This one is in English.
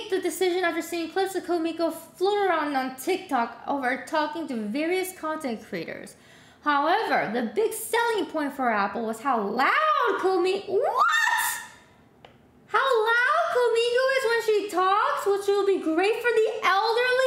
made the decision after seeing clips of CodeMiko float around on TikTok over talking to various content creators. However, the big selling point for Apple was how loud CodeMiko... What? How loud CodeMiko is when she talks, which will be great for the elderly?